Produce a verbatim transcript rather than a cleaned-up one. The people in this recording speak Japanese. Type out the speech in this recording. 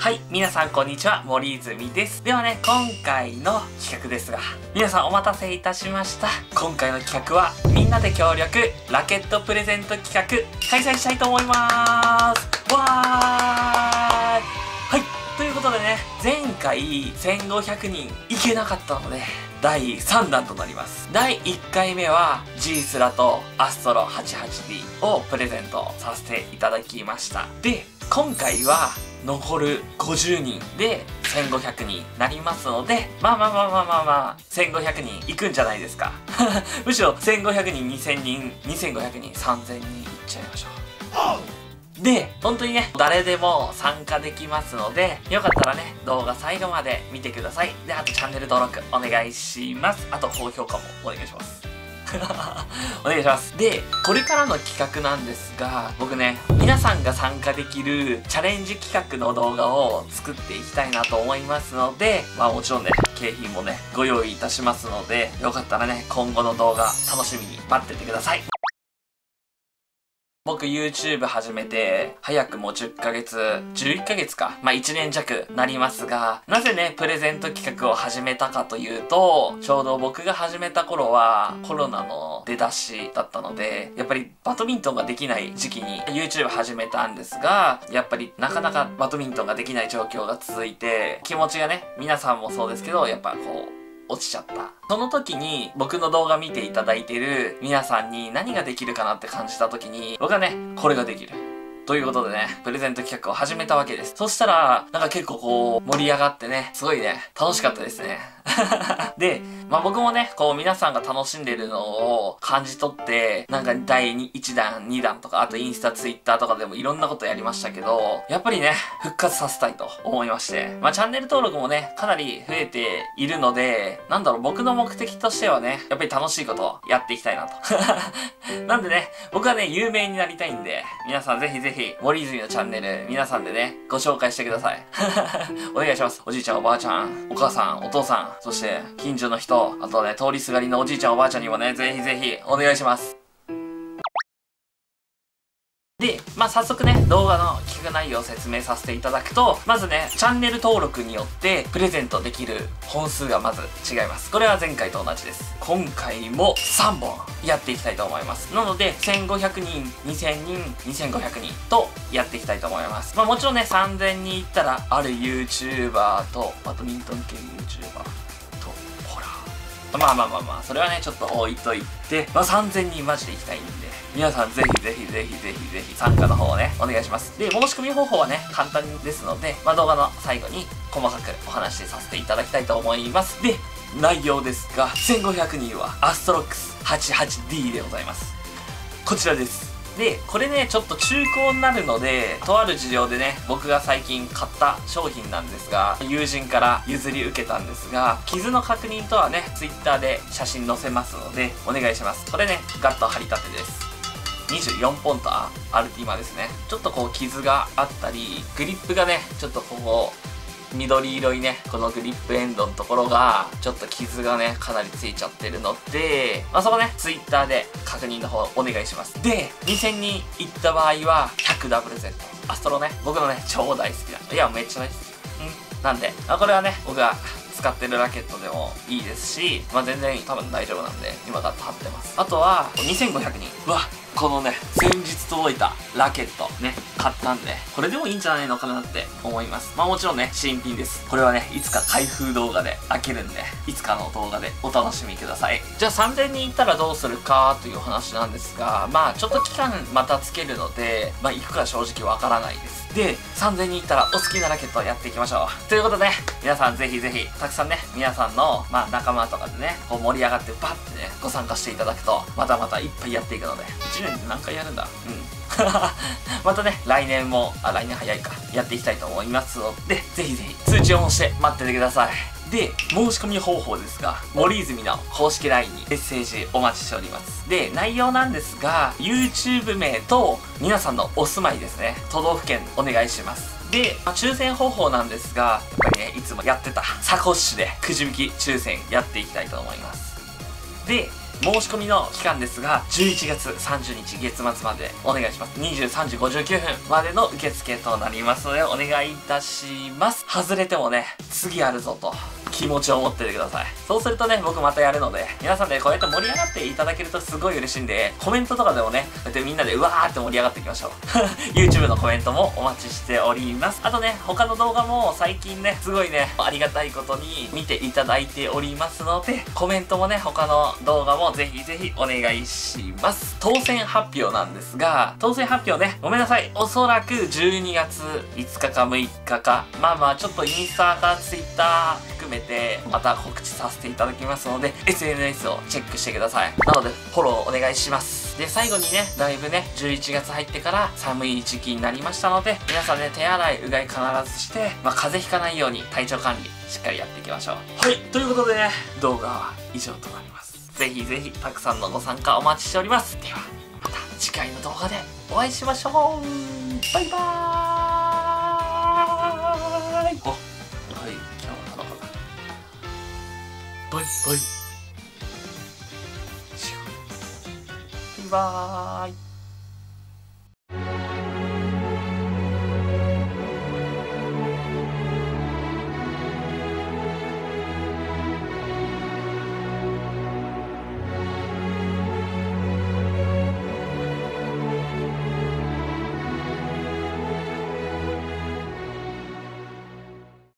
はい、皆さんこんにちは、森泉です。ではね、今回の企画ですが、皆さんお待たせいたしました。今回の企画は、みんなで協力、ラケットプレゼント企画、開催したいと思いまーす。わーい。はい、ということでね、前回せんごひゃくにんいけなかったので、だいさんだんとなります。だいいっかいめは G スラとアストロ はちじゅうはちディー をプレゼントさせていただきました。で、今回は残るごじゅうにんでせんごひゃくにんなりますので、まあまあまあまあまあまあ、せんごひゃくにんいくんじゃないですか。むしろせんごひゃくにん、にせんにん、にせんごひゃくにん、さんぜんにんいっちゃいましょう。で、本当にね、誰でも参加できますので、よかったらね、動画最後まで見てください。で、あとチャンネル登録お願いします。あと高評価もお願いします。お願いします。で、これからの企画なんですが、僕ね、皆さんが参加できるチャレンジ企画の動画を作っていきたいなと思いますので、まあもちろんね、景品もね、ご用意いたしますので、よかったらね、今後の動画楽しみに待っててください。僕 YouTube 始めて、早くもじゅっかげつ、じゅういっかげつか。まあいちねん弱なりますが、なぜね、プレゼント企画を始めたかというと、ちょうど僕が始めた頃はコロナの出だしだったので、やっぱりバドミントンができない時期に YouTube 始めたんですが、やっぱりなかなかバドミントンができない状況が続いて、気持ちがね、皆さんもそうですけど、やっぱこう、落ちちゃった。その時に僕の動画見ていただいている皆さんに何ができるかなって感じた時に僕はね、これができる。ということでね、プレゼント企画を始めたわけです。そしたら、なんか結構こう、盛り上がってね、すごいね、楽しかったですね。で、まあ僕もね、こう皆さんが楽しんでるのを感じ取って、なんかだいいちだん、にだんとか、あとインスタ、ツイッターとかでもいろんなことやりましたけど、やっぱりね、復活させたいと思いまして、まあチャンネル登録もね、かなり増えているので、なんだろう、僕の目的としてはね、やっぱり楽しいことをやっていきたいなと。なんでね、僕はね、有名になりたいんで、皆さんぜひぜひ、森泉のチャンネル、皆さんでね、ご紹介してください。お願いします。おじいちゃん、おばあちゃん、お母さん、お父さん、そして、近所の人、あとね、通りすがりのおじいちゃんおばあちゃんにもね、ぜひぜひお願いします。で、まあ早速ね、動画の企画内容を説明させていただくと、まずね、チャンネル登録によってプレゼントできる本数がまず違います。これは前回と同じです。今回もさんぼんやっていきたいと思います。なので、せんごひゃくにん、にせんにん、にせんごひゃくにんとやっていきたいと思います。まあもちろんね、さんぜんにんいったら、ある YouTuber と、バドミントン系 YouTuber と、ほら。まあまあまあまあ、それはね、ちょっと置いといて、まあさんぜんにんマジで行きたいんで、皆さんぜひぜひぜひぜひぜひ参加の方をね、お願いします。で、申し込み方法はね、簡単ですので、まあ動画の最後に細かくお話しさせていただきたいと思います。で、内容ですが、せんごひゃくにんはアストロックス はちじゅうはちディー でございます。こちらです。で、これね、ちょっと中古になるので、とある事情でね、僕が最近買った商品なんですが、友人から譲り受けたんですが、傷の確認とはね、Twitter で写真載せますので、お願いします。これね、ガッと張り立てです。にじゅうよんポンター、アルティマですね。ちょっとこう傷があったり、グリップがね、ちょっとここ、緑色にね、このグリップエンドのところが、ちょっと傷がね、かなりついちゃってるので、まあ、そこね、ツイッターで確認の方お願いします。で、にせんにんいった場合は、ひゃくダブルゼット。アストロね、僕のね、超大好きな。いや、めっちゃ大好き。うん。なんで、まあ、これはね、僕が使ってるラケットでもいいですし、まあ、全然多分大丈夫なんで、今ガッと貼ってます。あとは、にせんごひゃくにん。うわ、このね、先日届いたラケットね、買ったんで、これでもいいんじゃないのかなって思います。まあもちろんね、新品です。これはね、いつか開封動画で開けるんで、いつかの動画でお楽しみください。じゃあさんぜんにんいったらどうするかという話なんですが、まあちょっと期間またつけるので、まあ行くか正直わからないです。で、さんぜんにんいったらお好きなラケットをやっていきましょう。ということで、皆さんぜひぜひ、たくさんね、皆さんの、まあ仲間とかでね、こう盛り上がってバッてね、ご参加していただくと、またまたいっぱいやっていくので、いちねんで何回やるんだうん。またね、来年も、あ、来年早いか、やっていきたいと思いますので、ぜひぜひ通知を押して待っててください。で、申し込み方法ですが、森泉の公式 ライン にメッセージお待ちしております。で、内容なんですが、YouTube 名と皆さんのお住まいですね、都道府県お願いします。で、まあ、抽選方法なんですが、やっぱりね、いつもやってたサコッシュでくじ引き抽選やっていきたいと思います。で、 申し込みの期間ですが、じゅういちがつさんじゅうにち月末までお願いします。にじゅうさんじごじゅうきゅうふんまでの受付となりますので、お願いいたします。外れてもね、次あるぞと。気持ちを持っててください。そうするとね、僕またやるので、皆さんでこうやって盛り上がっていただけるとすごい嬉しいんで、コメントとかでもね、こうやってみんなでうわーって盛り上がっていきましょう。YouTube のコメントもお待ちしております。あとね、他の動画も最近ね、すごいね、ありがたいことに見ていただいておりますので、コメントもね、他の動画もぜひぜひお願いします。当選発表なんですが、当選発表ね、ごめんなさい。おそらくじゅうにがついつかかむいかか、まあまあちょっとインスタか Twitter 含めてまた告知させていただきますので エスエヌエス をチェックしてください。なのでフォローお願いします。で最後にね、だいぶねじゅういちがつ入ってから寒い時期になりましたので、皆さんね手洗いうがい必ずして、まあ、風邪ひかないように体調管理しっかりやっていきましょう。はい、ということでね、動画は以上となります。ぜひぜひたくさんのご参加お待ちしております。ではまた次回の動画でお会いしましょう。バイバーイ。お、はい、今日は楽かな。バイバイ。バイバーイ。